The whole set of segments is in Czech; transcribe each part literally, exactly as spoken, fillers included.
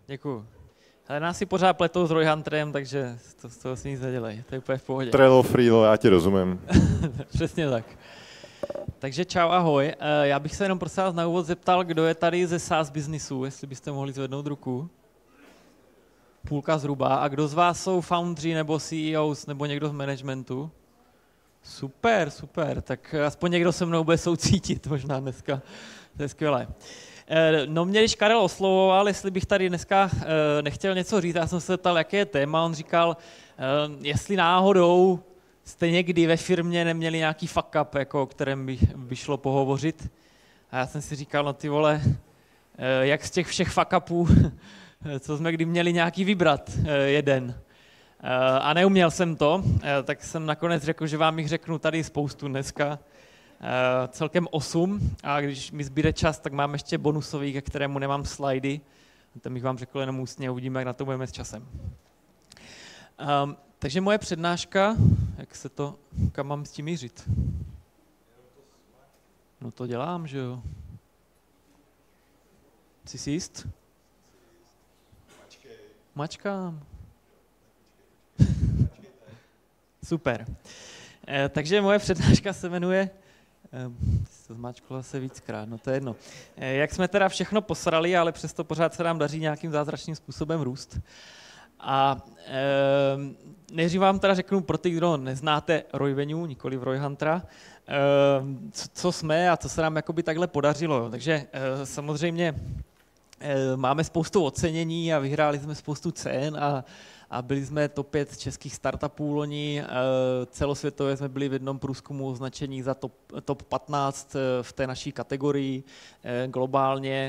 Děkuju. Ale nás si pořád pletou s Roy Hunterem, takže to, z toho si nic nedělej, to je úplně v pohodě. Trello, Freelo, já ti rozumím. Přesně tak. Takže čau, ahoj. Já bych se jenom prosím vás na úvod zeptal, kdo je tady ze SaaS biznisu, jestli byste mohli zvednout ruku. Půlka zhruba. A kdo z vás jsou foundři nebo C E Os nebo někdo z managementu? Super, super. Tak aspoň někdo se mnou bude soucítit možná dneska. To je skvělé. No mě, když Karel oslovoval, jestli bych tady dneska nechtěl něco říct, já jsem se ptal, jaké je téma, on říkal, jestli náhodou jste někdy ve firmě neměli nějaký fuck up, jako o kterém by, by šlo pohovořit. A já jsem si říkal, no ty vole, jak z těch všech fuck upů, co jsme kdy měli nějaký vybrat jeden. A neuměl jsem to, tak jsem nakonec řekl, že vám jich řeknu tady spoustu dneska. Celkem osm, a když mi zbyde čas, tak mám ještě bonusový, ke kterému nemám slajdy. Ten bych vám řekl jenom ústně, uvidíme, jak na to budeme s časem. Um, takže moje přednáška, jak se to, kam mám s tím mířit? No to dělám, že jo. Jsi si jist? Mačkám. Super. E, takže moje přednáška se jmenuje, e, to zmáčklo se víckrát, no to je jedno. E, jak jsme teda všechno posrali, ale přesto pořád se nám daří nějakým zázračným způsobem růst. A e, nejdřív vám teda řeknu pro ty, kdo neznáte Roy Venue, nikoli Roy Huntera, e, co, co jsme a co se nám jakoby takhle podařilo. Jo. Takže e, samozřejmě e, máme spoustu ocenění a vyhráli jsme spoustu cen a A byli jsme top pět českých startupů loni, celosvětově jsme byli v jednom průzkumu označení za top, top patnáct v té naší kategorii globálně.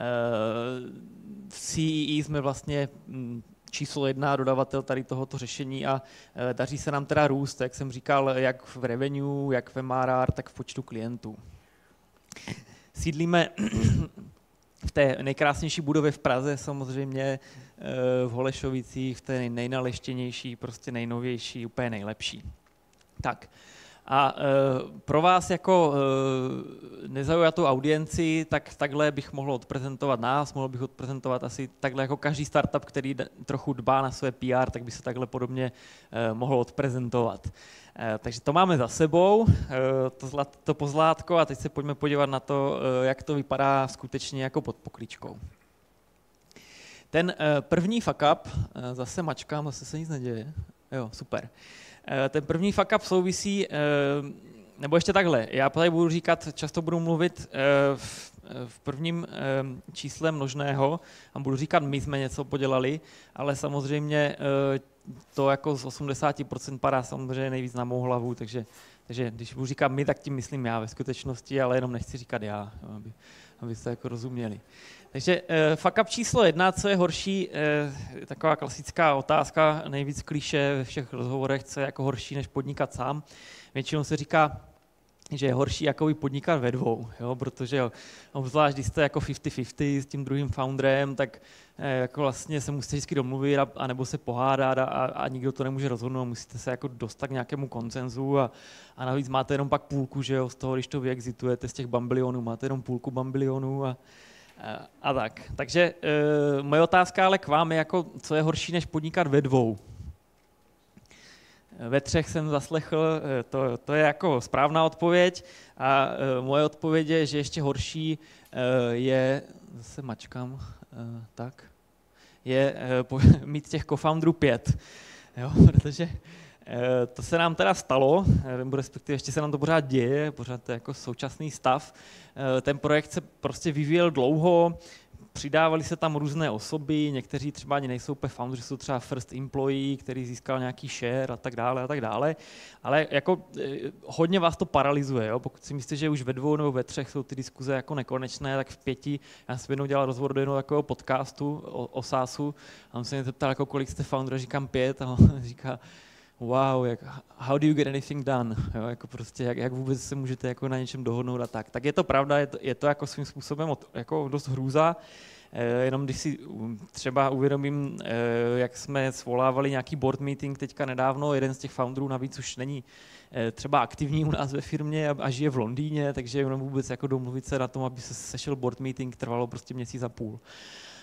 V C E E jsme vlastně číslo jedna dodavatel tady tohoto řešení a daří se nám teda růst, jak jsem říkal, jak v revenue, jak v M R R, tak v počtu klientů. Sídlíme v té nejkrásnější budově v Praze, samozřejmě v Holešovicích, v té nejnaleštěnější, prostě nejnovější, úplně nejlepší. Tak a pro vás jako nezaujatou audienci, tak takhle bych mohl odprezentovat nás, mohl bych odprezentovat asi takhle jako každý startup, který trochu dbá na své P R, tak by se takhle podobně mohl odprezentovat. Takže to máme za sebou, to, zlat, to pozlátko, a teď se pojďme podívat na to, jak to vypadá skutečně jako pod pokličkou. Ten první fuck up, zase mačkám, zase se nic neděje, jo, super. Ten první fuck up souvisí, nebo ještě takhle, já tady budu říkat, často budu mluvit v, v prvním čísle množného a budu říkat, my jsme něco podělali, ale samozřejmě to jako z osmdesát procent padá samozřejmě nejvíc na mou hlavu, takže, takže když budu říkat my, tak tím myslím já ve skutečnosti, ale jenom nechci říkat já, aby, abyste jako rozuměli. Takže uh, fuck up číslo jedna, co je horší, uh, taková klasická otázka, nejvíc klišé ve všech rozhovorech, co je jako horší, než podnikat sám. Většinou se říká, že je horší jako podnikat ve dvou, jo? Protože jo, obzvlášť, když jste jako padesát na padesát s tím druhým founderem, tak eh, jako vlastně se musíte vždycky domluvit a, a nebo se pohádat a, a nikdo to nemůže rozhodnout, musíte se jako dostat k nějakému konsenzu a, a navíc máte jenom pak půlku, že jo, z toho, když to vyexitujete z těch bambilionů, máte jenom půlku bambilionů a, a, a tak. Takže eh, moje otázka ale k vám je jako, co je horší, než podnikat ve dvou. Ve třech jsem zaslechl, to, to je jako správná odpověď a moje odpověď je, že ještě horší je, zase mačkám, tak, je mít těch co-founderů pět, jo, protože to se nám teda stalo, nebo respektive ještě se nám to pořád děje, pořád to je jako současný stav. Ten projekt se prostě vyvíjel dlouho, přidávali se tam různé osoby, někteří třeba ani nejsou úplně founders, jsou třeba first employee, který získal nějaký share a tak dále a tak dále, ale jako hodně vás to paralyzuje, jo? Pokud si myslíte, že už ve dvou nebo ve třech jsou ty diskuze jako nekonečné, tak v pěti, já jsem jednou dělal rozhovor do jednoho takového podcastu o, o SaaSu a on se mě zeptal, jako kolik jste founder, říkám pět a on říká, wow, jak, how do you get anything done, jo? Jako prostě, jak, jak vůbec se můžete jako na něčem dohodnout a tak. Tak je to pravda, je to, je to jako svým způsobem od, jako dost hrůza, e, jenom když si třeba uvědomím, e, jak jsme svolávali nějaký board meeting teďka nedávno, jeden z těch founderů navíc už není e, třeba aktivní u nás ve firmě a, a žije v Londýně, takže jenom vůbec jako domluvit se na tom, aby se sešel board meeting, trvalo prostě měsíc a půl.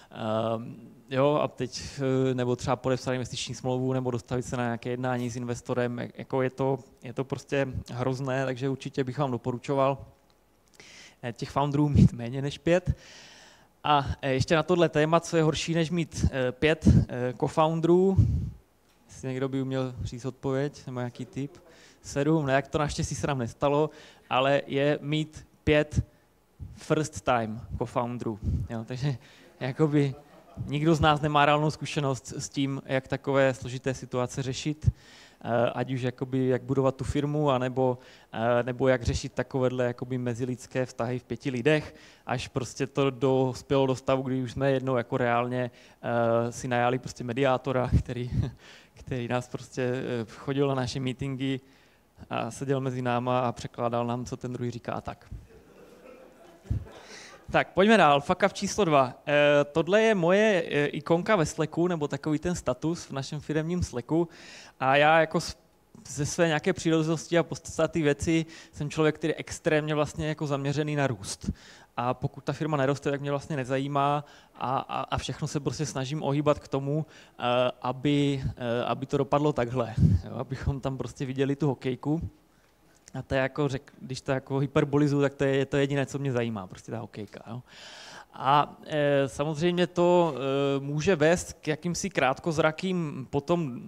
Jo, a teď, nebo třeba podepsat investiční smlouvu, nebo dostavit se na nějaké jednání s investorem, jako je to, je to prostě hrozné, takže určitě bych vám doporučoval těch founderů mít méně než pět. A ještě na tohle téma, co je horší, než mít pět co-founderů, jestli někdo by uměl říct odpověď, nebo nějaký tip, sedm, ne, jak to naštěstí se nám nestalo, ale je mít pět first time co-founderů. Jo, takže jakoby nikdo z nás nemá reálnou zkušenost s tím, jak takové složité situace řešit, ať už jakoby, jak budovat tu firmu, anebo, nebo jak řešit takovéhle jakoby mezilidské vztahy v pěti lidech, až prostě to dospělo do stavu, kdy už jsme jednou jako reálně uh, si najali prostě mediátora, který, který nás prostě chodil na naše meetingy a seděl mezi náma a překládal nám, co ten druhý říká a tak. Tak, pojďme dál. Fuck up číslo dva. E, tohle je moje e, ikonka ve Slacku, nebo takový ten status v našem firemním Slacku. A já jako ze své nějaké příležitosti a podstatné věci jsem člověk, který je extrémně vlastně jako zaměřený na růst. A pokud ta firma neroste, tak mě vlastně nezajímá a, a, a všechno se prostě snažím ohýbat k tomu, e, aby, e, aby to dopadlo takhle. Jo, abychom tam prostě viděli tu hokejku. A to je jako, řek, když to jako hyperbolizuju, tak to je to jediné, co mě zajímá, prostě ta hokejka. Jo. A e, samozřejmě to e, může vést k jakýmsi krátkozrakým potom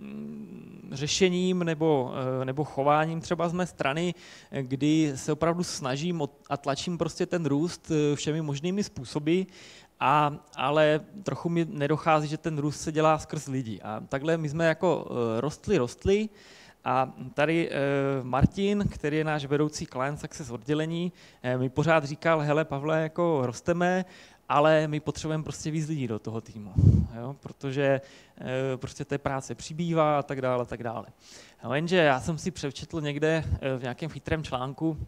řešením nebo, e, nebo chováním třeba z mé strany, kdy se opravdu snažím a tlačím prostě ten růst všemi možnými způsoby, a, ale trochu mi nedochází, že ten růst se dělá skrz lidi. A takhle my jsme jako e, rostli, rostli, a tady e, Martin, který je náš vedoucí client success oddělení, e, mi pořád říkal, hele Pavle, jako rosteme, ale my potřebujeme prostě víc lidí do toho týmu, jo? Protože e, prostě té práce přibývá a tak dále, a tak dále. No, jenže já jsem si přečetl někde e, v nějakém chytrém článku,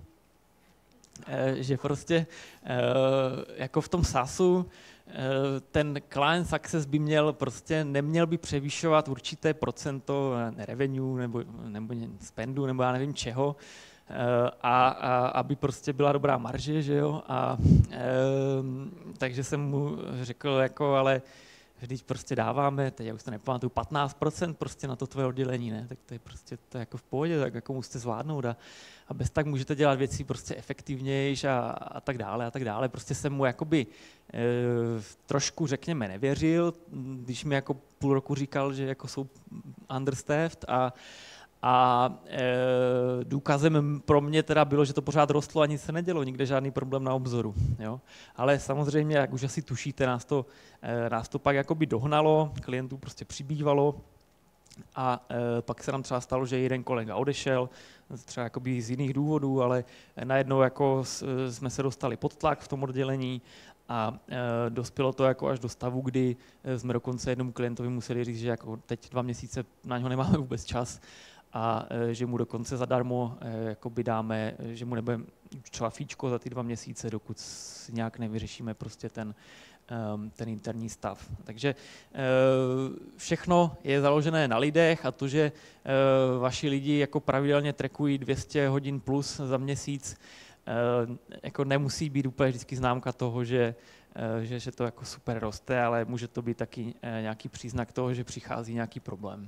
e, že prostě e, jako v tom SaaSu ten client success by měl prostě neměl by převyšovat určité procento revenue nebo, nebo spendu nebo já nevím čeho a, a aby prostě byla dobrá marže, že jo, a e, takže jsem mu řekl jako, ale vždyť prostě dáváme, teď já už to nepamatuju, patnáct procent prostě na to tvoje oddělení, ne, tak to je prostě to je jako v pohodě, tak jako musíte zvládnout a, a bez tak můžete dělat věci prostě efektivnější a, a tak dále a tak dále. Prostě jsem mu jakoby e, trošku, řekněme, nevěřil, když mi jako půl roku říkal, že jako jsou understaffed a A e, důkazem pro mě teda bylo, že to pořád rostlo a nic se nedělo, nikde žádný problém na obzoru. Jo? Ale samozřejmě, jak už asi tušíte, nás to, e, nás to pak jakoby dohnalo, klientů prostě přibývalo a e, pak se nám třeba stalo, že jeden kolega odešel, třeba jakoby z jiných důvodů, ale najednou jako s, jsme se dostali pod tlak v tom oddělení a e, dospělo to jako až do stavu, kdy jsme dokonce jednomu klientovi museli říct, že jako teď dva měsíce na něho nemáme vůbec čas, a e, že mu dokonce zadarmo e, jakoby dáme, že mu nebudeme třeba fíčko za ty dva měsíce, dokud si nějak nevyřešíme prostě ten, um, ten interní stav. Takže e, všechno je založené na lidech a to, že e, vaši lidi jako pravidelně trackují dvě stě hodin plus za měsíc, e, jako nemusí být úplně vždycky známka toho, že, e, že, že to jako super roste, ale může to být taky e, nějaký příznak toho, že přichází nějaký problém.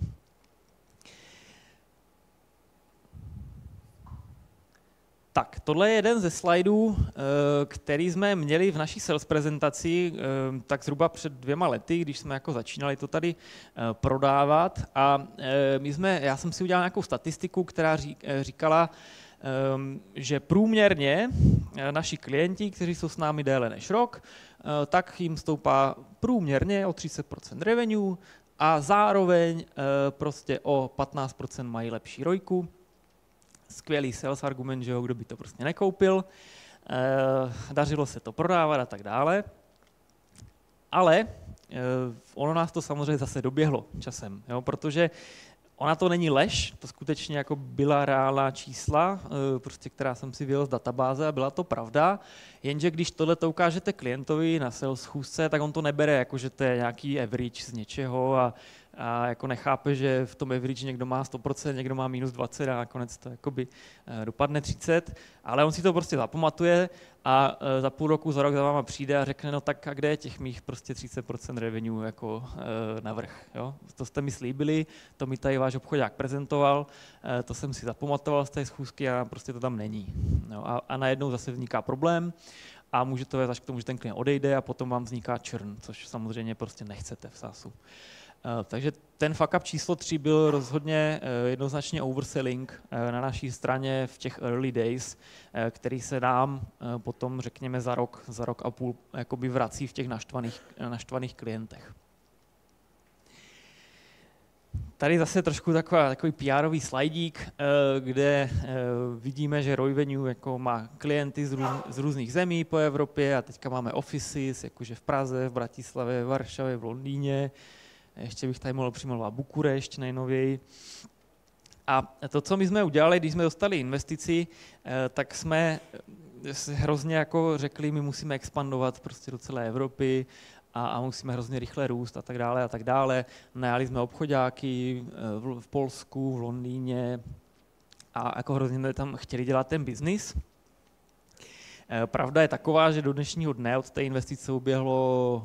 Tak, tohle je jeden ze slajdů, který jsme měli v naší sales prezentaci tak zhruba před dvěma lety, když jsme jako začínali to tady prodávat. A my jsme, já jsem si udělal nějakou statistiku, která říkala, že průměrně naši klienti, kteří jsou s námi déle než rok, tak jim stoupá průměrně o třicet procent revenue a zároveň prostě o patnáct procent mají lepší rojku. Skvělý sales argument, že jo, kdo by to prostě nekoupil, e, dařilo se to prodávat a tak dále, ale e, ono nás to samozřejmě zase doběhlo časem, jo, protože ona to není lež, to skutečně jako byla reálná čísla, e, prostě, která jsem si vyjel z databáze a byla to pravda, jenže když tohle to ukážete klientovi na sales schůzce, tak on to nebere jako, že to je nějaký average z něčeho a a jako nechápe, že v tom average někdo má sto procent, někdo má minus dvacet a nakonec to jakoby dopadne třicet, ale on si to prostě zapamatuje a za půl roku, za rok za váma přijde a řekne, no tak a kde je těch mých prostě třicet procent revenue jako navrch, jo? To jste mi slíbili, to mi tady váš obchodák prezentoval, to jsem si zapamatoval z té schůzky a prostě to tam není. No a, a najednou zase vzniká problém a může to vést až k tomu, že ten klient odejde a potom vám vzniká churn, což samozřejmě prostě nechcete v SaaSu. Uh, takže ten fuck up číslo tři byl rozhodně uh, jednoznačně overselling uh, na naší straně v těch early days, uh, který se nám uh, potom, řekněme, za rok, za rok a půl jakoby vrací v těch naštvaných, naštvaných klientech. Tady zase trošku taková, takový P R-ový slajdík, kde vidíme, že Royvenue jako má klienty z, růz, z různých zemí po Evropě a teďka máme offices, jakože v Praze, v Bratislavě, v Varšavě, v Londýně. Ještě bych tady mohl přimluvit Bukurešť nejnověji. A to, co my jsme udělali, když jsme dostali investici, tak jsme hrozně jako řekli, my musíme expandovat prostě do celé Evropy, A, a musíme hrozně rychle růst a tak dále a tak dále. Najali jsme obchodáky v, v Polsku, v Londýně a jako hrozně jsme tam chtěli dělat ten biznis. Pravda je taková, že do dnešního dne od té investice uběhlo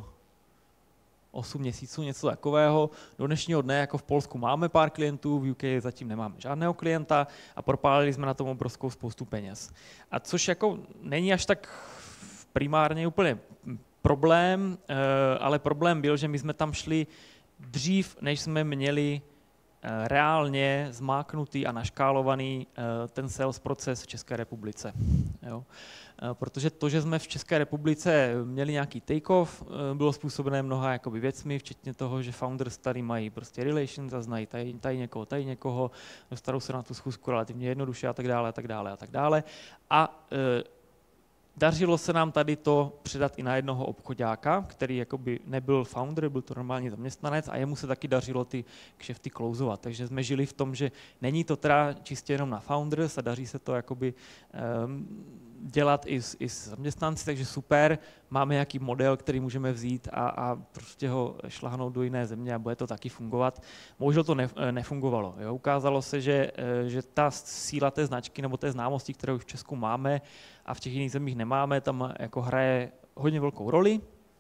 osm měsíců, něco takového. Do dnešního dne jako v Polsku máme pár klientů, v U K zatím nemáme žádného klienta a propálili jsme na tom obrovskou spoustu peněz. A což jako není až tak primárně úplně problém, ale problém byl, že my jsme tam šli dřív, než jsme měli reálně zmáknutý a naškálovaný ten sales proces v České republice. Jo. Protože to, že jsme v České republice měli nějaký take-off, bylo způsobené mnoha jakoby věcmi, včetně toho, že founders tady mají prostě relations a znají tady, tady někoho, tady někoho, dostanou se na tu schůzku relativně jednoduše a tak dále a tak dále a tak dále. A dařilo se nám tady to předat i na jednoho obchodáka, který jakoby nebyl founder, byl to normální zaměstnanec a jemu se taky dařilo ty kšefty klouzovat. Takže jsme žili v tom, že není to teda čistě jenom na founders a daří se to jakoby um, dělat i s, i s zaměstnanci, takže super, máme nějaký model, který můžeme vzít a, a prostě ho šláhnout do jiné země a bude to taky fungovat. Bohužel to ne, nefungovalo. Jo. Ukázalo se, že, že ta síla té značky nebo té známosti, kterou v Česku máme a v těch jiných zemích nemáme, tam jako hraje hodně velkou roli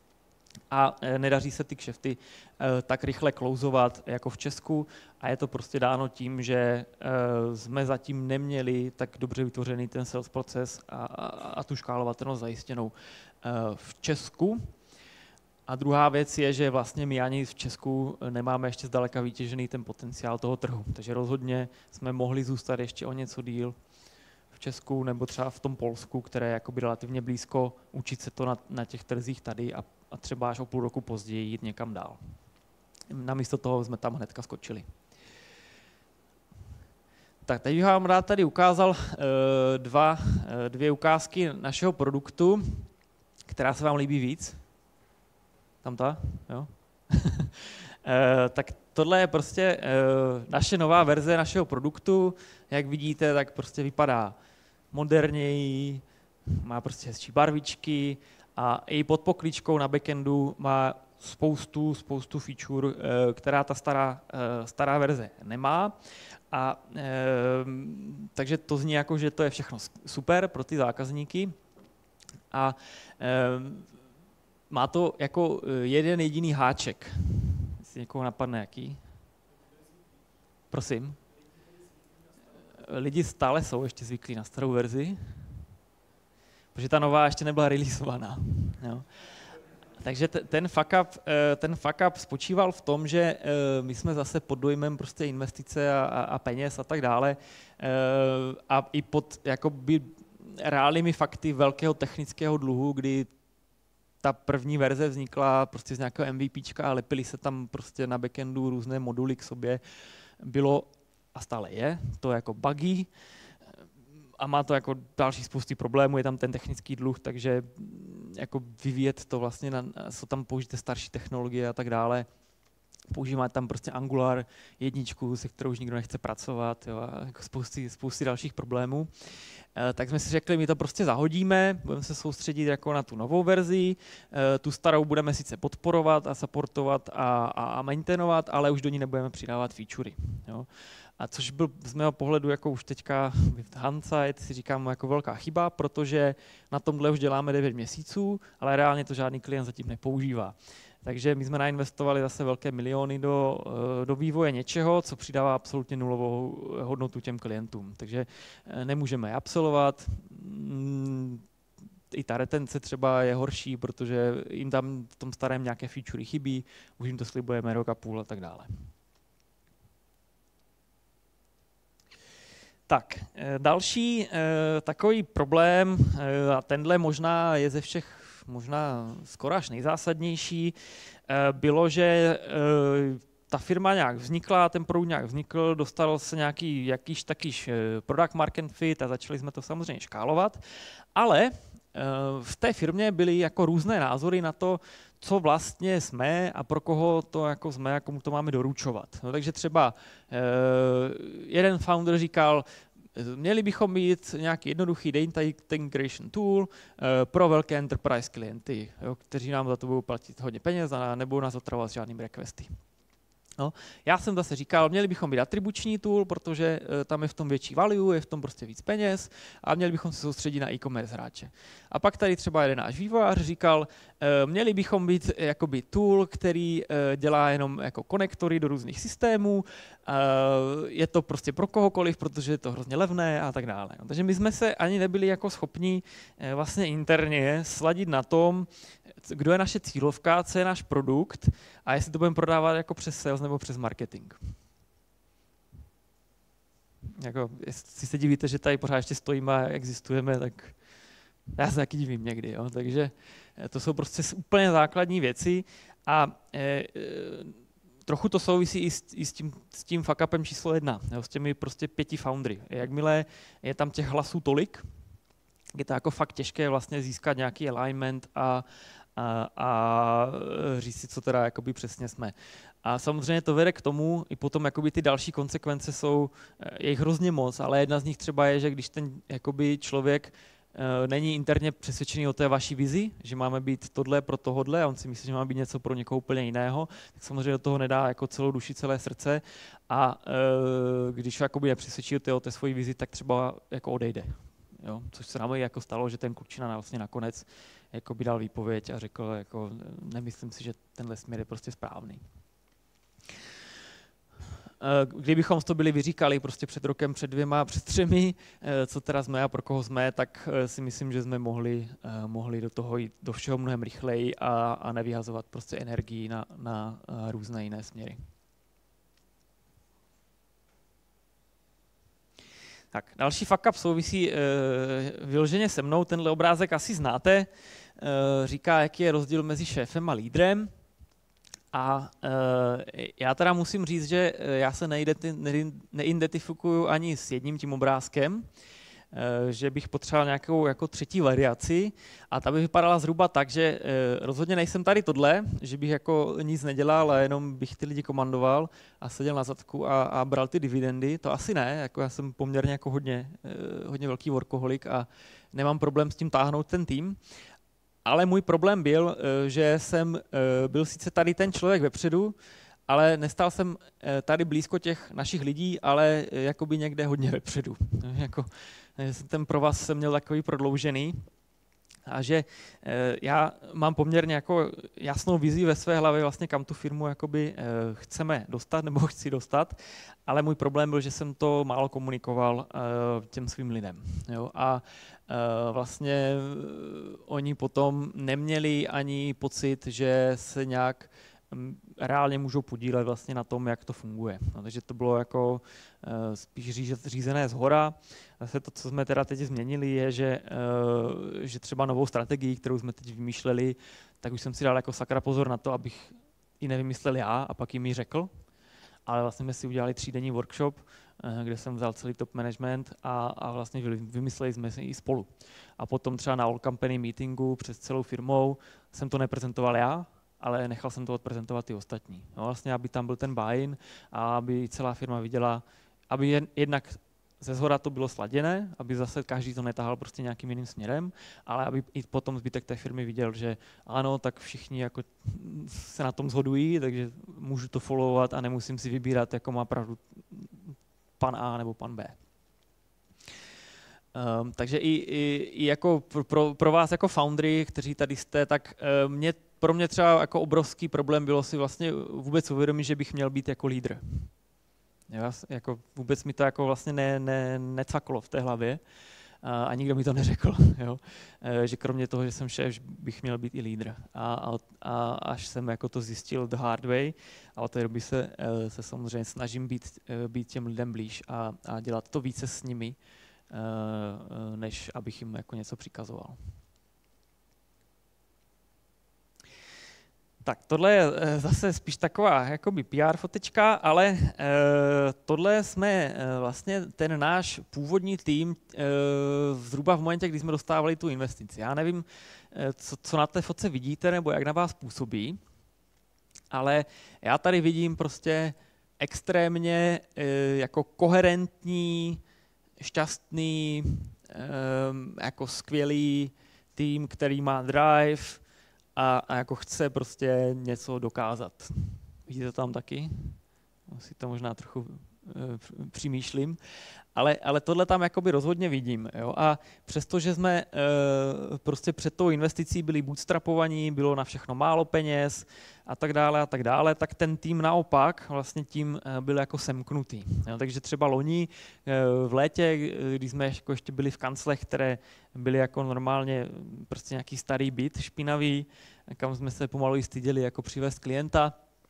a nedaří se ty kšefty tak rychle klouzovat jako v Česku a je to prostě dáno tím, že jsme zatím neměli tak dobře vytvořený ten sales proces a, a, a tu škálovatelnost zajištěnou v Česku. A druhá věc je, že vlastně my ani v Česku nemáme ještě zdaleka vytěžený ten potenciál toho trhu. Takže rozhodně jsme mohli zůstat ještě o něco díl v Česku nebo třeba v tom Polsku, které je jakoby relativně blízko, učit se to na, na těch trzích tady a, a třeba až o půl roku později jít někam dál. Namísto toho jsme tam hnedka skočili. Tak teď bych vám rád tady ukázal uh, dva, uh, dvě ukázky našeho produktu, která se vám líbí víc. Tam ta? Jo? uh, tak tohle je prostě uh, naše nová verze našeho produktu. Jak vidíte, tak prostě vypadá moderněji, má prostě hezčí barvičky a i pod pokličkou na backendu má spoustu, spoustu feature, která ta stará, stará verze nemá. A takže to zní jako, že to je všechno super pro ty zákazníky. A má to jako jeden jediný háček. Jestli někoho napadne, jaký? Prosím. Lidi stále jsou ještě zvyklí na starou verzi, protože ta nová ještě nebyla releaseovaná. Jo. Takže ten fuck up, ten fuck up spočíval v tom, že my jsme zase pod dojmem prostě investice a, a peněz a tak dále a i pod jakoby reálnými fakty velkého technického dluhu, kdy ta první verze vznikla prostě z nějakého MVPčka a lepili se tam prostě na backendu různé moduly k sobě, bylo a stále je, to je jako buggy a má to jako další spousty problémů, je tam ten technický dluh, takže jako vyvíjet to vlastně, na, jsou tam použité starší technologie a tak dále, používáme tam prostě Angular jedničku, se kterou už nikdo nechce pracovat, jo, a jako spousty, spousty dalších problémů. E, tak jsme si řekli, my to prostě zahodíme, budeme se soustředit jako na tu novou verzi, e, tu starou budeme sice podporovat a supportovat a, a, a maintainovat, ale už do ní nebudeme přidávat featurey. Jo. A což byl z mého pohledu jako už teďka v hindsight si říkám jako velká chyba, protože na tomhle už děláme devět měsíců, ale reálně to žádný klient zatím nepoužívá. Takže my jsme nainvestovali zase velké miliony do, do vývoje něčeho, co přidává absolutně nulovou hodnotu těm klientům. Takže nemůžeme je absolvovat. I ta retence třeba je horší, protože jim tam v tom starém nějaké featurey chybí, už jim to slibujeme rok a půl a tak dále. Tak, další takový problém, a tenhle možná je ze všech možná skoro až nejzásadnější, bylo, že ta firma nějak vznikla, ten produkt nějak vznikl, dostal se nějaký jakýž takýž product market fit a začali jsme to samozřejmě škálovat, ale v té firmě byly jako různé názory na to, co vlastně jsme a pro koho to jako jsme a komu to máme doručovat. No, takže třeba jeden founder říkal, měli bychom mít nějaký jednoduchý data integration tool pro velké enterprise klienty, jo, kteří nám za to budou platit hodně peněz a nebudou nás otravovat s žádnými requesty. No, já jsem zase říkal, měli bychom být atribuční tool, protože tam je v tom větší value, je v tom prostě víc peněz a měli bychom se soustředit na e-commerce hráče. A pak tady třeba jeden náš vývojář říkal, měli bychom být jakoby tool, který dělá jenom jako konektory do různých systémů, je to prostě pro kohokoliv, protože je to hrozně levné a tak dále. Takže my jsme se ani nebyli jako schopni vlastně interně sladit na tom, kdo je naše cílovka, co je náš produkt a jestli to budeme prodávat jako přes sales nebo přes marketing. Jako, jestli se divíte, že tady pořád ještě stojíme a existujeme, tak já se taky divím někdy. Jo. Takže to jsou prostě úplně základní věci a e, e, trochu to souvisí i s, i s tím, s tím fuck upem číslo jedna, jo, s těmi prostě pěti foundry. Jakmile je tam těch hlasů tolik, je to jako fakt těžké vlastně získat nějaký alignment a, a, a říct si, co teda jakoby přesně jsme. A samozřejmě to vede k tomu, i potom jakoby ty další konsekvence jsou, je jich hrozně moc, ale jedna z nich třeba je, že když ten jakoby člověk uh, není interně přesvědčený o té vaší vizi, že máme být tohle pro tohodle a on si myslí, že má být něco pro někoho úplně jiného, tak samozřejmě do toho nedá jako celou duši, celé srdce a uh, když jakoby nepřesvědčí o té svojí vizi, tak třeba jako odejde. Jo, což se nám jako stalo, že ten klučina vlastně nakonec jako by dal výpověď a řekl, jako, nemyslím si, že tenhle směr je prostě správný. Kdybychom to byli vyříkali prostě před rokem, před dvěma, před třemi, co teda jsme a pro koho jsme, tak si myslím, že jsme mohli, mohli do toho jít do všeho mnohem rychleji a, a nevyhazovat prostě energii na, na různé jiné směry. Tak, další fuck up souvisí e, vyloženě se mnou, tenhle obrázek asi znáte, e, říká, jaký je rozdíl mezi šéfem a lídrem. A e, já teda musím říct, že já se neidentifikuju ani s jedním tím obrázkem, e, že bych potřeboval nějakou jako třetí variaci a ta by vypadala zhruba tak, že e, rozhodně nejsem tady tohle, že bych jako nic nedělal a jenom bych ty lidi komandoval a seděl na zadku a, a bral ty dividendy, to asi ne, jako já jsem poměrně jako hodně, e, hodně velký workoholik a nemám problém s tím táhnout ten tým. Ale můj problém byl, že jsem byl sice tady ten člověk vepředu, ale nestal jsem tady blízko těch našich lidí, ale jakoby někde hodně vepředu. Jako, ten provaz jsem měl takový prodloužený. A že já mám poměrně jako jasnou vizi ve své hlavě, vlastně kam tu firmu jakoby chceme dostat nebo chci dostat, ale můj problém byl, že jsem to málo komunikoval těm svým lidem. Jo? A vlastně oni potom neměli ani pocit, že se nějak reálně můžou podílet vlastně na tom, jak to funguje. No, takže to bylo jako uh, spíš řízené zhora. Zase to, co jsme teda teď změnili, je, že, uh, že třeba novou strategii, kterou jsme teď vymýšleli, tak už jsem si dal jako sakra pozor na to, abych ji nevymyslel já a pak jim ji řekl. Ale vlastně jsme si udělali třídenní workshop, uh, kde jsem vzal celý top management a, a vlastně vymysleli jsme si i spolu. A potom třeba na all company meetingu před celou firmou jsem to neprezentoval já, ale nechal jsem to odprezentovat i ostatní. No, vlastně, aby tam byl ten buy-in a aby celá firma viděla, aby jen, jednak ze shora to bylo sladěné, aby zase každý to netahal prostě nějakým jiným směrem, ale aby i potom zbytek té firmy viděl, že ano, tak všichni jako se na tom shodují, takže můžu to followovat a nemusím si vybírat, jako má pravdu pan A nebo pan B. Um, takže i, i, i jako pro, pro vás jako foundry, kteří tady jste, tak uh, mě, pro mě třeba jako obrovský problém bylo si vlastně vůbec uvědomit, že bych měl být jako lídr. Jo, jako vůbec mi to jako vlastně ne, ne, necvaklo v té hlavě a, a nikdo mi to neřekl, jo? E, že kromě toho, že jsem šéf, bych měl být i lídr. A, a, a až jsem jako to zjistil the hard way a od té doby se, se samozřejmě snažím být, být těm lidem blíž a, a dělat to více s nimi, než abych jim jako něco přikazoval. Tak tohle je zase spíš taková jakoby P R fotečka, ale e, tohle jsme e, vlastně ten náš původní tým e, zhruba v momentě, kdy jsme dostávali tu investici. Já nevím, e, co, co na té fotce vidíte, nebo jak na vás působí, ale já tady vidím prostě extrémně e, jako koherentní, šťastný, e, jako skvělý tým, který má drive, A, a jako chce prostě něco dokázat. Vidíte to tam taky? Si to možná trochu e, přimýšlím. Ale, ale tohle tam jakoby rozhodně vidím. Jo? A přestože jsme e, prostě před tou investicí byli bootstrapovaní, bylo na všechno málo peněz a tak dále a tak dále, tak ten tým naopak vlastně tím e, byl jako semknutý. Jo? Takže třeba loni e, v létě, když jsme jako ještě byli v kanclech, které byly jako normálně prostě nějaký starý byt špinavý, kam jsme se pomalu styděli jako přivést klienta,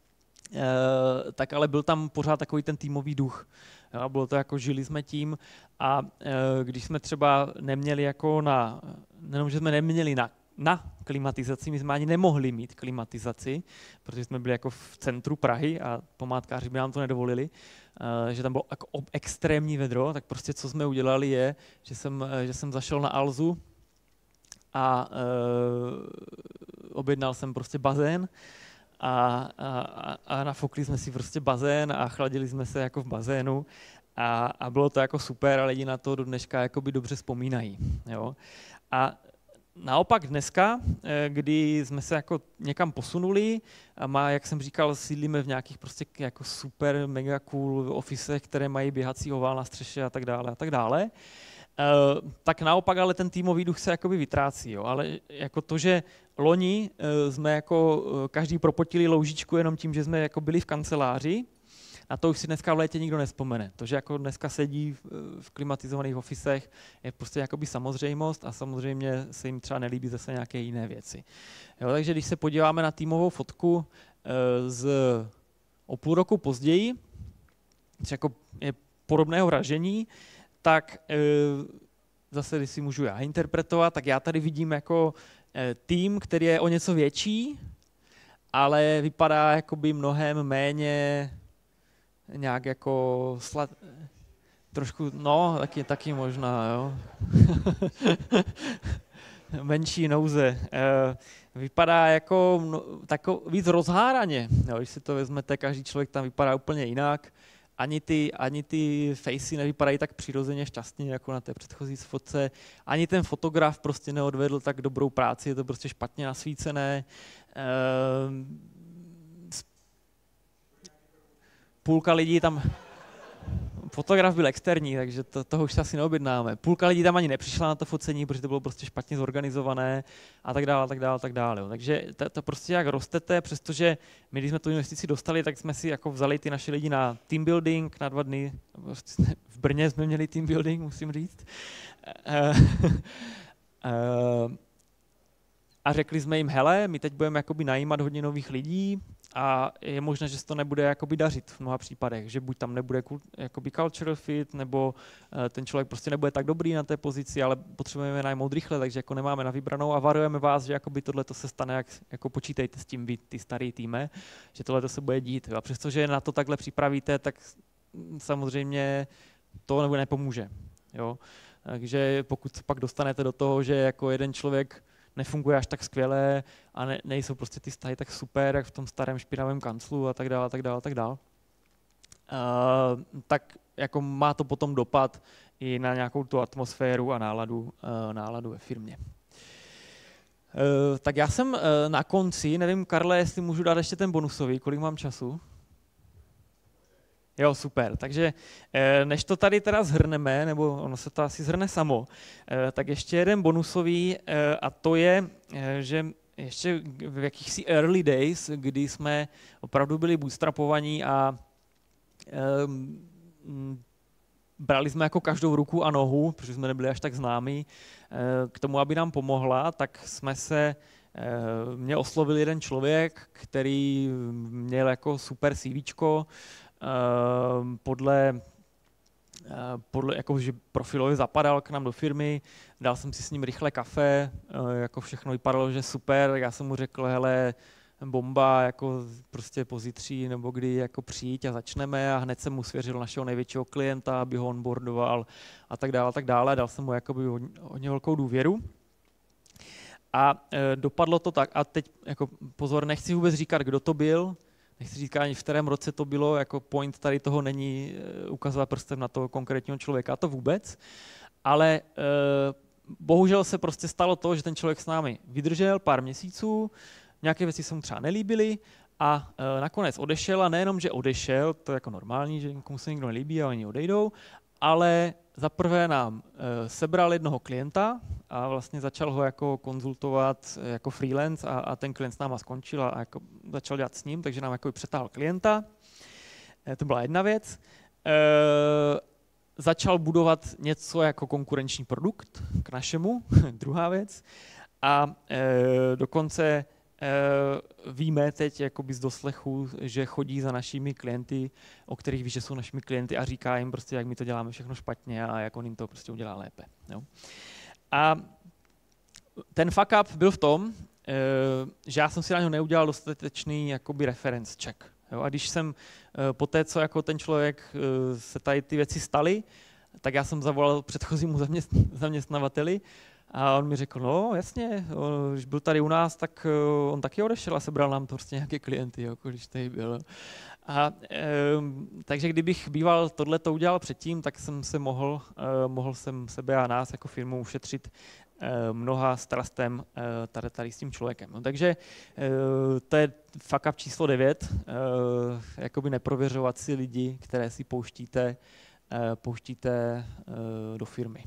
e, tak ale byl tam pořád takový ten týmový duch. Jo, bylo to jako, žili jsme tím a e, když jsme třeba neměli jako na, nejenom, že jsme neměli na, na klimatizaci, my jsme ani nemohli mít klimatizaci, protože jsme byli jako v centru Prahy a památkáři by nám to nedovolili, e, že tam bylo jako extrémní vedro, tak prostě co jsme udělali je, že jsem, že jsem zašel na Alzu a e, objednal jsem prostě bazén, A, a, a nafokli jsme si prostě bazén a chladili jsme se jako v bazénu a, a bylo to jako super a lidi na to do dneška jakoby dobře vzpomínají. Jo? A naopak dneska, kdy jsme se jako někam posunuli a má, jak jsem říkal, sídlíme v nějakých prostě jako super mega cool officech, které mají běhací ovál na střeše a tak dále a tak dále, Uh, tak naopak ale ten týmový duch se jakoby vytrácí, jo. Ale jako to, že loni uh, jsme jako uh, každý propotili loužičku jenom tím, že jsme jako byli v kanceláři, a to už si dneska v létě nikdo nespomene. To, že jako dneska sedí v, v klimatizovaných officech, je prostě jakoby samozřejmost a samozřejmě se jim třeba nelíbí zase nějaké jiné věci. Jo, takže když se podíváme na týmovou fotku uh, z o půl roku později, což jako je podobného ražení, tak e, zase, když si můžu já interpretovat, tak já tady vidím jako e, tým, který je o něco větší, ale vypadá jakoby mnohem méně nějak jako slad... trošku, no, taky, taky možná, jo. Menší nouze. E, vypadá jako no, tako, víc rozháraně, jo, když si to vezmete, každý člověk tam vypadá úplně jinak. Ani ty, ani ty facey nevypadají tak přirozeně šťastně, jako na té předchozí fotce. Ani ten fotograf prostě neodvedl tak dobrou práci, je to prostě špatně nasvícené. Ehm, půlka lidí tam... Fotograf byl externí, takže to, toho už se asi neobjednáme. Půlka lidí tam ani nepřišla na to focení, protože to bylo prostě špatně zorganizované a tak dále, a tak dále, a tak dále. Takže to, to prostě jak rostete, přestože my, když jsme tu investici dostali, tak jsme si jako vzali ty naše lidi na team building na dva dny. V Brně jsme měli team building, musím říct. A řekli jsme jim, hele, my teď budeme jakoby najímat hodně nových lidí a je možné, že se to nebude jakoby dařit v mnoha případech, že buď tam nebude jakoby cultural fit, nebo ten člověk prostě nebude tak dobrý na té pozici, ale potřebujeme najmout rychle, takže jako nemáme na vybranou a varujeme vás, že jakoby tohle to se stane, jak, jako počítejte s tím vy, ty starý týme, že tohle to se bude dít. A přestože na to takhle připravíte, tak samozřejmě to nebo nepomůže. Jo? Takže pokud pak dostanete do toho, že jako jeden člověk nefunguje až tak skvěle a ne, nejsou prostě ty vztahy tak super, jak v tom starém špinavém kanclu a tak dále, tak dále, tak dále. Uh, tak jako má to potom dopad i na nějakou tu atmosféru a náladu, uh, náladu ve firmě. Uh, tak já jsem uh, na konci, nevím, Karle, jestli můžu dát ještě ten bonusový, kolik mám času? Jo, super. Takže než to tady teda zhrneme, nebo ono se to asi zhrne samo, tak ještě jeden bonusový a to je, že ještě v jakýchsi early days, kdy jsme opravdu byli bootstrapovaní a um, brali jsme jako každou ruku a nohu, protože jsme nebyli až tak známí, k tomu, aby nám pomohla, tak jsme se, mě oslovil jeden člověk, který měl jako super CVčko, podle, podle jako, že profilově zapadal k nám do firmy, dal jsem si s ním rychle kafe, jako všechno vypadalo, že super, tak já jsem mu řekl, hele, bomba, jako prostě pozítří nebo kdy jako přijít a začneme a hned jsem mu svěřil našeho největšího klienta, aby ho onboardoval a tak dále, a tak dále, dal jsem mu jakoby hodně, hodně velkou důvěru. A e, dopadlo to tak, a teď jako pozor, nechci vůbec říkat, kdo to byl, nechci říkat ani v kterém roce to bylo, jako point tady toho není e, ukazovat prstem na toho konkrétního člověka, to vůbec, ale e, bohužel se prostě stalo to, že ten člověk s námi vydržel pár měsíců, nějaké věci se mu třeba nelíbily a e, nakonec odešel a nejenom, že odešel, to je jako normální, že někomu se někdo nelíbí a oni odejdou, ale zaprvé nám e, sebral jednoho klienta a vlastně začal ho jako konzultovat e, jako freelance a, a ten klient s náma skončil a, a jako začal dělat s ním, takže nám jako přetáhl klienta. E, to byla jedna věc. E, začal budovat něco jako konkurenční produkt k našemu, druhá věc. A e, dokonce Uh, víme teď jakoby z doslechu, že chodí za našimi klienty, o kterých ví, že jsou našimi klienty a říká jim prostě, jak my to děláme všechno špatně a jak on jim to prostě udělá lépe. Jo. A ten fuck up byl v tom, uh, že já jsem si na něho neudělal dostatečný jakoby reference check. Jo. A když jsem uh, po té, co jako ten člověk uh, se tady ty věci staly, tak já jsem zavolal předchozímu zaměst- zaměstnavateli a on mi řekl, no jasně, on, když byl tady u nás, tak uh, on taky odešel a sebral nám to prostě nějaké klienty, jako když tady byl. A, um, takže kdybych býval tohleto udělal předtím, tak jsem se mohl, uh, mohl jsem sebe a nás jako firmu ušetřit uh, mnoha strastem uh, tady, tady s tím člověkem. No, takže uh, to je fuck up číslo devět, uh, jakoby neprověřovat si lidi, které si pouštíte, uh, pouštíte uh, do firmy.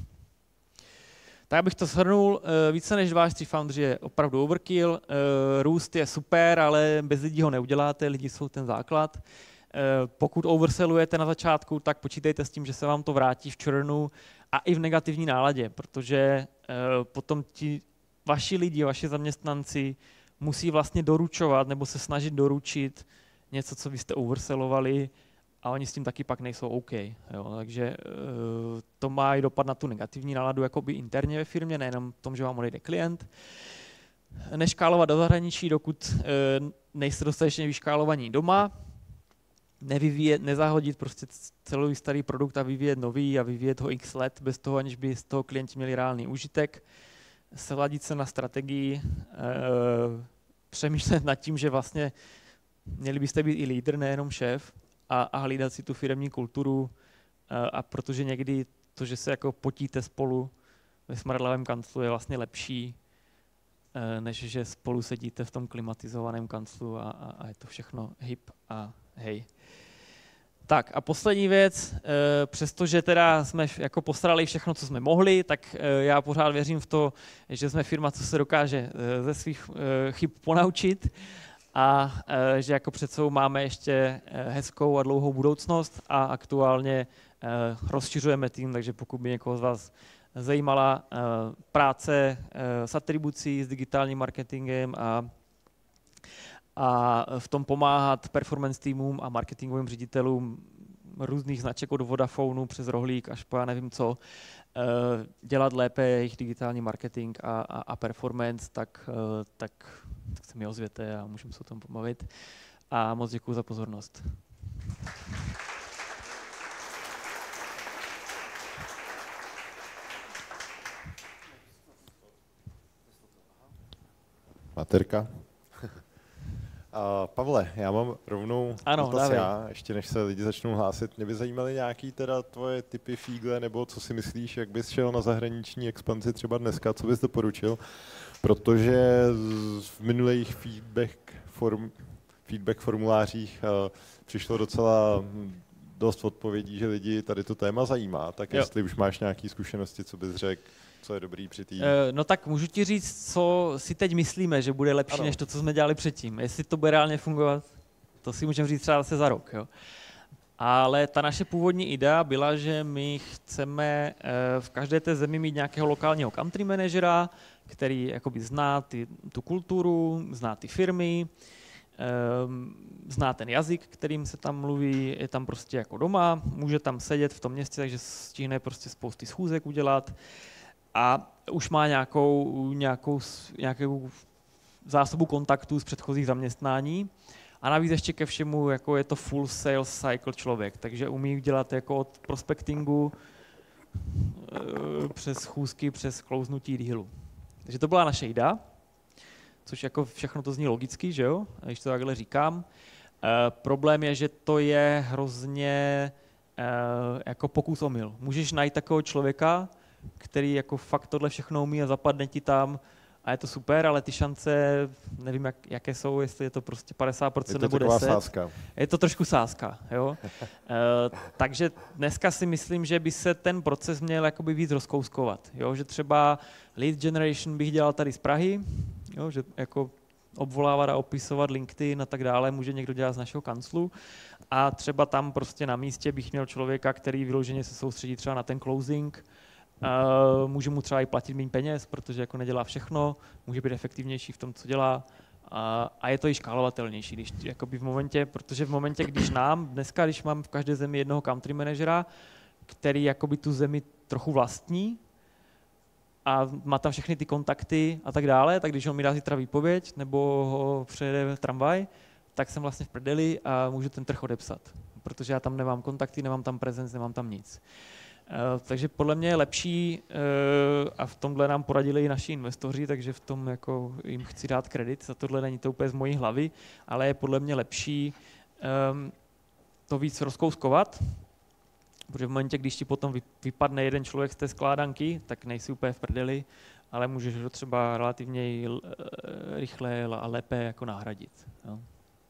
Tak abych to shrnul, více než dva až tři foundři je opravdu overkill, růst je super, ale bez lidí ho neuděláte, lidi jsou ten základ. Pokud oversellujete na začátku, tak počítejte s tím, že se vám to vrátí v churnu a i v negativní náladě, protože potom ti vaši lidi, vaši zaměstnanci musí vlastně doručovat nebo se snažit doručit něco, co vy jste oversellovali, a oni s tím taky pak nejsou OK. Jo. Takže uh, to má i dopad na tu negativní náladu jakoby interně ve firmě, nejenom v tom, že vám odejde klient. Neškálovat do zahraničí, dokud uh, nejste dostatečně vyškálovaní doma. Nevyvíjet, nezahodit prostě celý starý produkt a vyvíjet nový a vyvíjet ho x let bez toho, aniž by z toho klienti měli reálný užitek. Sladit se na strategii, uh, přemýšlet nad tím, že vlastně měli byste být i lídr, nejenom šéf. A, a hlídat si tu firemní kulturu a, a protože někdy to, že se jako potíte spolu ve smradlavém kanclu je vlastně lepší, než že spolu sedíte v tom klimatizovaném kanclu a, a, a je to všechno hip a hej. Tak a poslední věc, přestože teda jsme jako postarali všechno, co jsme mohli, tak já pořád věřím v to, že jsme firma, co se dokáže ze svých chyb ponaučit, a e, že jako před sebou máme ještě hezkou a dlouhou budoucnost a aktuálně e, rozšiřujeme tým, takže pokud by někoho z vás zajímala e, práce e, s atribucí, s digitálním marketingem a, a v tom pomáhat performance týmům a marketingovým ředitelům různých značek od Vodafonu přes Rohlík až po já nevím co, e, dělat lépe jejich digitální marketing a, a, a performance, tak, e, tak tak se mi ozvěte a můžeme se o tom pobavit. A moc děkuji za pozornost. Materka. A Pavle, já mám rovnou ano, dotaz dávej. já, ještě než se lidi začnou hlásit. Mě by zajímaly nějaký teda tvoje typy fígle, nebo co si myslíš, jak bys šel na zahraniční expanzi třeba dneska, co bys doporučil? Protože v minulých feedback, form, feedback formulářích uh, přišlo docela dost odpovědí, že lidi tady to téma zajímá, tak Jo. jestli už máš nějaké zkušenosti, co bys řekl, co je dobrý při té... E, no tak můžu ti říct, co si teď myslíme, že bude lepší, ano. než to, co jsme dělali předtím. Jestli to bude reálně fungovat, to si můžeme říct třeba zase za rok. Jo? Ale ta naše původní idea byla, že my chceme e, v každé té zemi mít nějakého lokálního country managera, který jakoby zná ty, tu kulturu, zná ty firmy, zná ten jazyk, kterým se tam mluví, je tam prostě jako doma, může tam sedět v tom městě, takže stihne prostě spousty schůzek udělat a už má nějakou, nějakou, nějakou zásobu kontaktů z předchozích zaměstnání a navíc ještě ke všemu jako je to full sales cycle člověk, takže umí dělat jako od prospectingu přes schůzky, přes klouznutí dealu. Takže to byla naše idea. Což jako všechno to zní logicky, že jo, když to takhle říkám. E, problém je, že to je hrozně e, jako pokus omyl. Můžeš najít takového člověka, který jako fakt tohle všechno umí a zapadne ti tam a je to super, ale ty šance, nevím, jak, jaké jsou, jestli je to prostě padesát procent nebo deset procent. Sázka. Je to trošku sázka, jo. E, takže dneska si myslím, že by se ten proces měl jakoby víc rozkouskovat, jo, že třeba lead generation bych dělal tady z Prahy, jo, že jako obvolávat a opisovat LinkedIn a tak dále může někdo dělat z našeho kanclu a třeba tam prostě na místě bych měl člověka, který vyloženě se soustředí třeba na ten closing, uh, může mu třeba i platit méně peněz, protože jako nedělá všechno, může být efektivnější v tom, co dělá a, a je to i škálovatelnější, když jakoby v momentě, protože v momentě, když nám dneska, když mám v každé zemi jednoho country managera, který jakoby tu zemi trochu vlastní, a má tam všechny ty kontakty a tak dále, tak když on mi dá zítra výpověď nebo ho přejede tramvaj, tak jsem vlastně v prdeli a můžu ten trh odepsat, protože já tam nemám kontakty, nemám tam prezenci, nemám tam nic. Uh, takže podle mě je lepší, uh, a v tomhle nám poradili i naši investoři, takže v tom jako jim chci dát kredit, za tohle není to úplně z mojí hlavy, ale je podle mě lepší um, to víc rozkouskovat, protože v momentě, když ti potom vypadne jeden člověk z té skládanky, tak nejsi úplně v prdeli, ale můžeš ho třeba relativně rychle a lépe jako nahradit. Jo.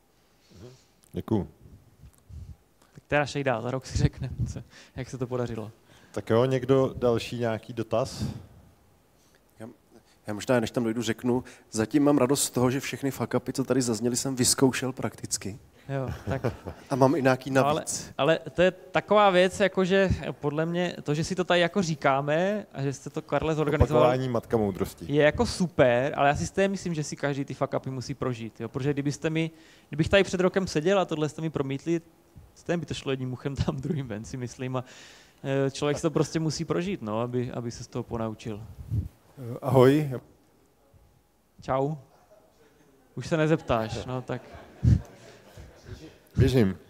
Děkuju. Tak to je naše idea, za rok si řekneme, jak se to podařilo. Tak jo, někdo další nějaký dotaz? Já, já možná, než tam dojdu, řeknu, zatím mám radost z toho, že všechny fuck-upy, co tady zazněly, jsem vyzkoušel prakticky. Jo, tak. A mám i nějaký navíc. Ale, ale to je taková věc, jakože podle mě, to, že si to tady jako říkáme a že jste to, Karle, zorganizoval, opakování matka moudrosti. Je jako super, ale já si stejně myslím, že si každý ty fuck-upy musí prožít. Jo? Protože kdybyste mi, kdybych tady před rokem seděl a tohle jste mi promítli, stejně by to šlo jedním uchem tam, druhým ven, si myslím. A člověk si to prostě musí prožít, no, aby, aby se z toho ponaučil. Ahoj. Čau. Už se nezeptáš, no tak... Běžím.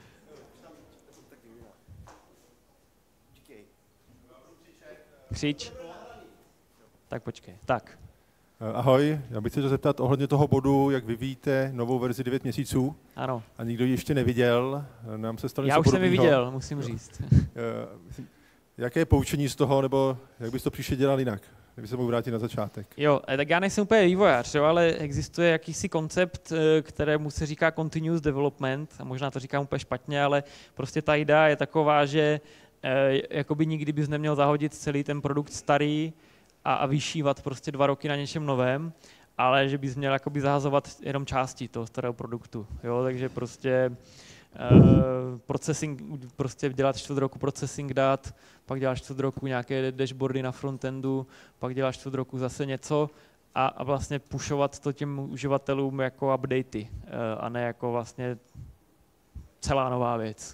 Křič. Tak počkej. Tak. Ahoj, já bych se chtěl zeptat ohledně toho bodu, jak vyvíjíte novou verzi devět měsíců. Ano. A nikdo ji ještě neviděl. Nám se stalo Já něco už jsem ji podobného. viděl, musím říct. Jaké je poučení z toho, nebo jak bys to příště dělal jinak? Kdyby se mohl vrátit na začátek. Jo, tak já nejsem úplně vývojář, jo, ale existuje jakýsi koncept, kterému se říká continuous development, a možná to říkám úplně špatně, ale prostě ta idea je taková, že eh, jakoby nikdy bys neměl zahodit celý ten produkt starý a, a vyšívat prostě dva roky na něčem novém, ale že bys měl jakoby zahazovat jenom části toho starého produktu, jo, takže prostě Uh, processing, prostě dělat čtvrt roku processing dat, pak děláš čtvrt roku nějaké dashboardy na frontendu, pak děláš čtvrt roku zase něco a, a vlastně pushovat to těm uživatelům jako updaty, uh, a ne jako vlastně celá nová věc.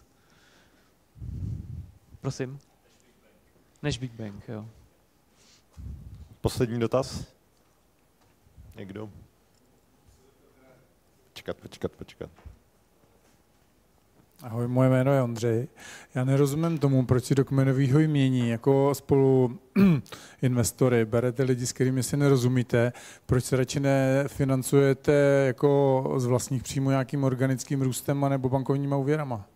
Prosím? Než Big Bang, jo. Poslední dotaz? Někdo? Počkat, počkat, počkat. Ahoj, moje jméno je Ondřej. Já nerozumím tomu, proč si do kmenového jmění jako spolu investory berete lidi, s kterými si nerozumíte, proč se radši nefinancujete jako z vlastních příjmů nějakým organickým růstem nebo bankovníma úvěrama?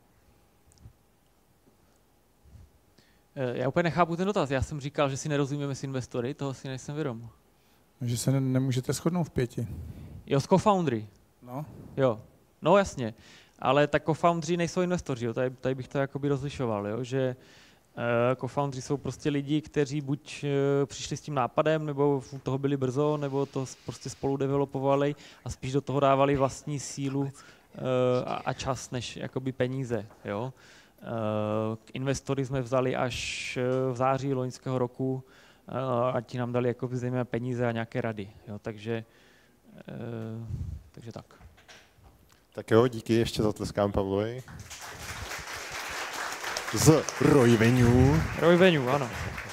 Já úplně nechápu ten dotaz. Já jsem říkal, že si nerozumíme s investory, toho si nejsem vědom. Že se ne- nemůžete shodnout v pěti. Jo, s co-foundry. No. Jo, no jasně. Ale tak co-foundři nejsou investoři, jo. Tady, tady bych to jakoby rozlišoval, jo. Že uh, co-foundři jsou prostě lidi, kteří buď uh, přišli s tím nápadem, nebo u toho byli brzo, nebo to prostě spolu developovali a spíš do toho dávali vlastní sílu uh, a, a čas, než jakoby peníze, jo. Uh, investory jsme vzali až v září loňského roku uh, a ti nám dali jakoby zejména peníze a nějaké rady, jo. Takže, uh, takže tak. Tak jo, díky, ještě zatleskám Pavlovi. Z Roy Venue. Roy Venue, ano.